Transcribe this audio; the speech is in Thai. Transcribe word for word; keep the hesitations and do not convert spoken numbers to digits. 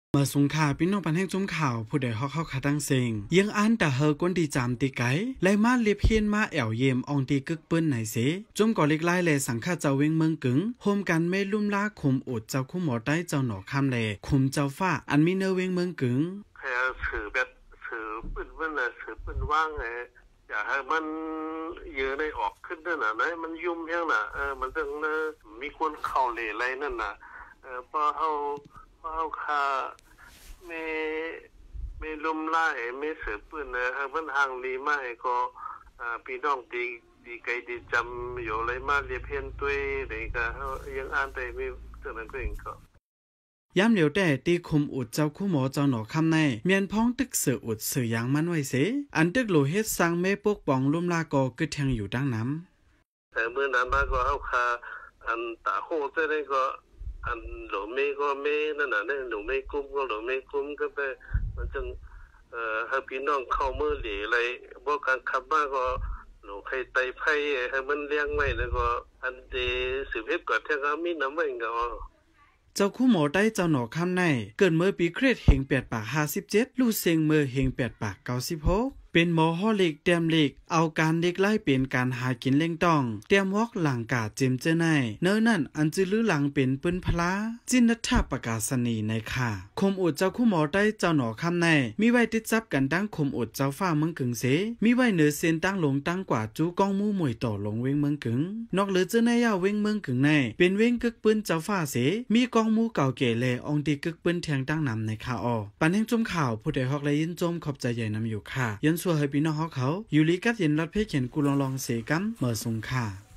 เมื่อสงขาพี่น้องปันแห่งจุ่มข่าวผู้ใดฮอกเข้าขาตั้งเซิงยังอ่านแต่เฮอกวนดีจามตีไกไล่มาเลียบเฮียนมาแอวเยมอองตีกึกเปิ้นไหนเสจุ่มก่อเล็กไล่เลยสังฆาเจ้าเวงเมืองกึ๋งโฮมกันไม่ลุ่มลาคุมอดเจ้าคู่หมอได้เจ้าหนอคำแลคุมเจ้าฟ้าอันมีเนเวงเมืองกึ๋งแค่สื่อแบบสื่อปืนเมื่อน่ะสื่อปืนว่างไงอยากให้มันเยอะได้ออกขึ้นนั่นน่ะนะมันยุ่มเพียงน่ะเออมันต้องนะมีคนเข้าเลยอะไรนั่นน่ะเออพอเอาพอเอาคาไม่ไม่ลุ่มไล่ไม่เสือปืนนะเออมันห่างลีมากก็อ่าพี่น้องดีดีไกลดีจำอยู่อะไรมาเรียบเพียนตัวเด็กก็ยังอ่านได้ไม่เท่านั้นเองก็ย้ำเหลียวแต่ตีคุมอุดเจ้าคู่หมอเจ้าหนอคำในเมียนพ้องตึกเสืออุดเสือยางมันไว้เสอันตึกโลเฮ็ดสร้างเมปกปองลุ่มลากอกึดแทงอยู่ดังน้ำแต่เมื่อนั้นมาก็เอาคาอันตาโหจะได้ก็อันหลวงเมก็เมนั่นน่ะเนี่ยหลวงเมกุ้มก็หลวงเมกุ้มก็ไปมันจึงเอ่อให้พี่น้องเข้ามือหลีอะไรบอกการขับมาก็หลวงใครไตไผ่ให้มันเลี้ยงไว้แล้วก็อันเดสืบเฮ็ดก่อนแท้ก็มีน้ำไว้ก็เจ้าคู่หมอได้เจ้าหนอคำในเกิดเมื่อปีเครดเฮงแปดปากห้าสิบเจ็ดลูกเซงเมื่อเฮงแปดปากเก้าสิบหกเป็นหมอฮอเล็กเตียมเล็กเอาการเล็กไล่เป็นการหากินเล่งต้องเตียมวอกหลังกาเจมเจไนเนื้อนั่นอันจื้อลือหลังเป็นปืนพลาจินนัทธาประกาศนีในค่ะคมอดเจ้าคู่หมอได้เจ้าหนอคำในมีไว้ติดจับกันตั้งคมอดเจ้าฟ้าเมืองกึ่งเสมีไว้เหนือเส้นตั้งลงตั้งกว่าจูกองมู่มวยต่อลงเวงเมืองกึ่งนอกเหลือเจไนยาเวงเมืองกึ่งในเป็นเวงกึกปืนเจ้าฟ้าเสมีกองมู่เก่าเก๋แลองตีกึกปืนแทงตั้งนำในค่ะออปันแห่งจมข่าวผู้ใดฮอกและยินจมขอบใจใหญ่นำอยู่ค่ะยันสัวให้พี่น้องฮอกเขาอยู่ลีกัดเย็นรัดเพเขียนกูลองลองเสกัมเมื่อสงค่ะ